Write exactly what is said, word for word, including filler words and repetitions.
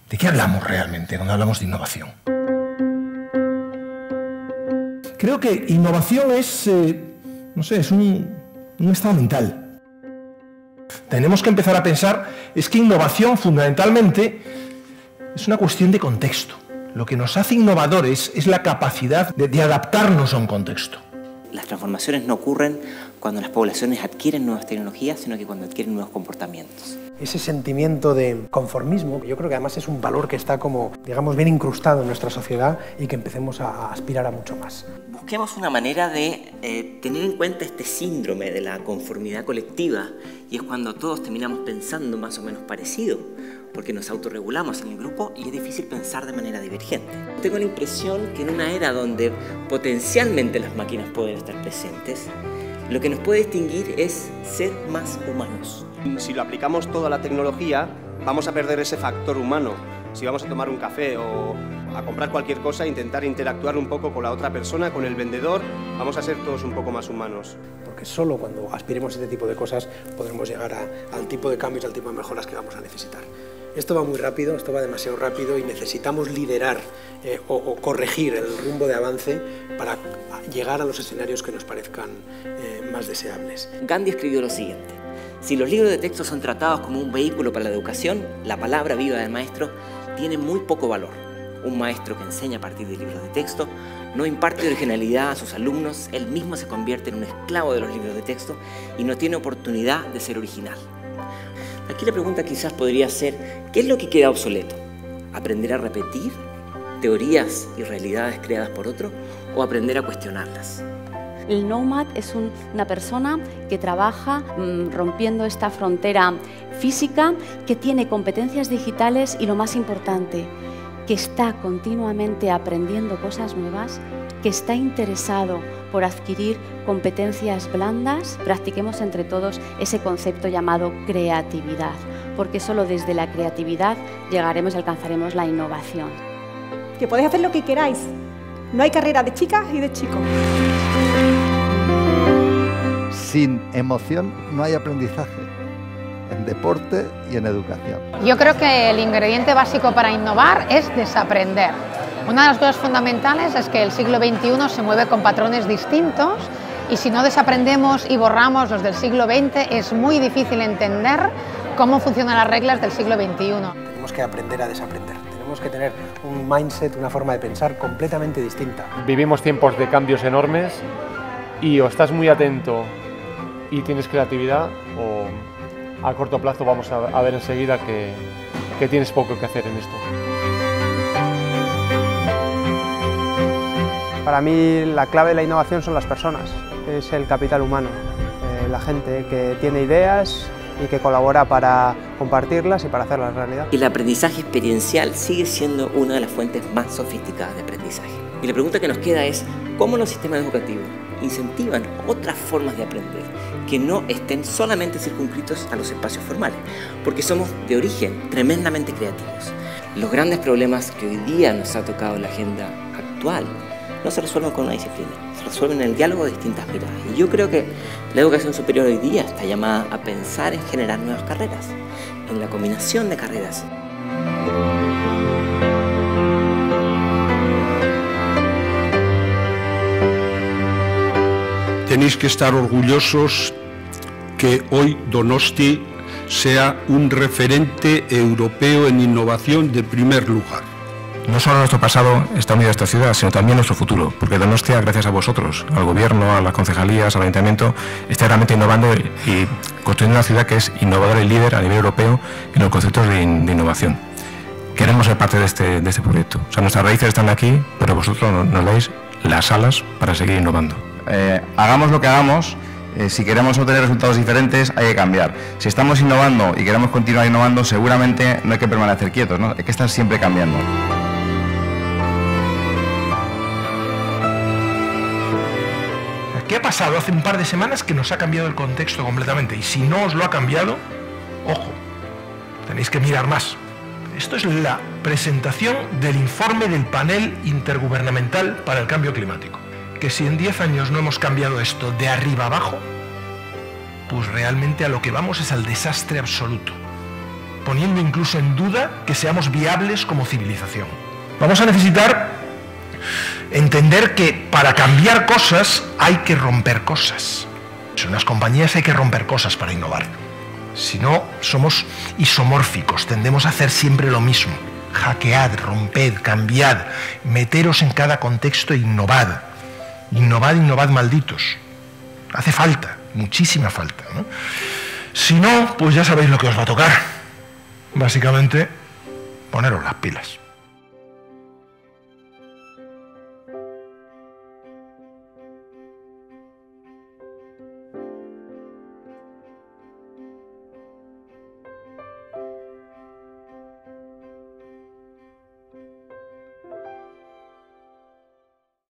¿De qué hablamos realmente cuando hablamos de innovación? Creo que innovación es, eh, no sé, es un, un estado mental. Tenemos que empezar a pensar, es que innovación fundamentalmente es una cuestión de contexto. Lo que nos hace innovadores es la capacidad de, de adaptarnos a un contexto. Las transformaciones no ocurren cuando las poblaciones adquieren nuevas tecnologías, sino que cuando adquieren nuevos comportamientos. Ese sentimiento de conformismo, yo creo que además es un valor que está como, digamos, bien incrustado en nuestra sociedad y que empecemos a aspirar a mucho más. Busquemos una manera de eh, tener en cuenta este síndrome de la conformidad colectiva, y es cuando todos terminamos pensando más o menos parecido, porque nos autorregulamos en el grupo y es difícil pensar de manera divergente. Tengo la impresión que en una era donde potencialmente las máquinas pueden estar presentes, lo que nos puede distinguir es ser más humanos. Si lo aplicamos toda la tecnología, vamos a perder ese factor humano. Si vamos a tomar un café o a comprar cualquier cosa, intentar interactuar un poco con la otra persona, con el vendedor, vamos a ser todos un poco más humanos. Porque solo cuando aspiremos a este tipo de cosas podremos llegar a, al tipo de cambios, al tipo de mejoras que vamos a necesitar. Esto va muy rápido, esto va demasiado rápido y necesitamos liderar eh, o, o corregir el rumbo de avance para llegar a los escenarios que nos parezcan eh, más deseables. Gandhi escribió lo siguiente: si los libros de texto son tratados como un vehículo para la educación, la palabra viva del maestro tiene muy poco valor. Un maestro que enseña a partir de libros de texto no imparte originalidad a sus alumnos, él mismo se convierte en un esclavo de los libros de texto y no tiene oportunidad de ser original. Aquí la pregunta quizás podría ser, ¿qué es lo que queda obsoleto? ¿Aprender a repetir teorías y realidades creadas por otro o aprender a cuestionarlas? El nómad es un, una persona que trabaja mmm, rompiendo esta frontera física, que tiene competencias digitales y, lo más importante, que está continuamente aprendiendo cosas nuevas, que está interesado por adquirir competencias blandas. Practiquemos entre todos ese concepto llamado creatividad, porque solo desde la creatividad llegaremos y alcanzaremos la innovación. Que podéis hacer lo que queráis. No hay carrera de chicas y de chicos. Sin emoción no hay aprendizaje, en deporte y en educación. Yo creo que el ingrediente básico para innovar es desaprender. Una de las cosas fundamentales es que el siglo veintiuno se mueve con patrones distintos y si no desaprendemos y borramos los del siglo veinte es muy difícil entender cómo funcionan las reglas del siglo veintiuno. Tenemos que aprender a desaprender. Tenemos que tener un mindset, una forma de pensar completamente distinta. Vivimos tiempos de cambios enormes y o estás muy atento y tienes creatividad, o a corto plazo vamos a, a ver enseguida que, que tienes poco que hacer en esto. Para mí la clave de la innovación son las personas, es el capital humano, eh, la gente que tiene ideas y que colabora para compartirlas y para hacerlas realidad. El aprendizaje experiencial sigue siendo una de las fuentes más sofisticadas de aprendizaje. Y la pregunta que nos queda es, ¿cómo los sistemas educativos incentivan otras formas de aprender que no estén solamente circunscritos a los espacios formales? Porque somos de origen tremendamente creativos. Los grandes problemas que hoy día nos ha tocado en la agenda actual no se resuelven con una disciplina, se resuelven en el diálogo de distintas miradas. Y yo creo que la educación superior hoy día está llamada a pensar en generar nuevas carreras, en la combinación de carreras. Tenéis que estar orgullosos que hoy Donosti sea un referente europeo en innovación de primer lugar. No solo nuestro pasado está unido a esta ciudad, sino también nuestro futuro, porque Donostia, gracias a vosotros, al gobierno, a las concejalías, al ayuntamiento, está realmente innovando y construyendo una ciudad que es innovadora y líder a nivel europeo en los conceptos de, in de innovación. Queremos ser parte de este, de este proyecto. O sea, nuestras raíces están aquí, pero vosotros nos, nos dais las alas para seguir innovando. Eh, hagamos lo que hagamos, eh, si queremos obtener resultados diferentes hay que cambiar. Si estamos innovando y queremos continuar innovando, seguramente no hay que permanecer quietos, ¿no? Hay que estar siempre cambiando. ¿Qué ha pasado hace un par de semanas que nos ha cambiado el contexto completamente? Y si no os lo ha cambiado, ojo, tenéis que mirar más. Esto es la presentación del informe del panel intergubernamental para el cambio climático. Que si en diez años no hemos cambiado esto de arriba abajo, pues realmente a lo que vamos es al desastre absoluto. poniendo incluso en duda que seamos viables como civilización. Vamos a necesitar entender que para cambiar cosas hay que romper cosas. En las compañías hay que romper cosas para innovar. Si no, somos isomórficos, tendemos a hacer siempre lo mismo. Hackead, romped, cambiad, meteros en cada contexto e innovad. Innovad, innovad, malditos. Hace falta, muchísima falta, ¿no? Si no, pues ya sabéis lo que os va a tocar. Básicamente, poneros las pilas.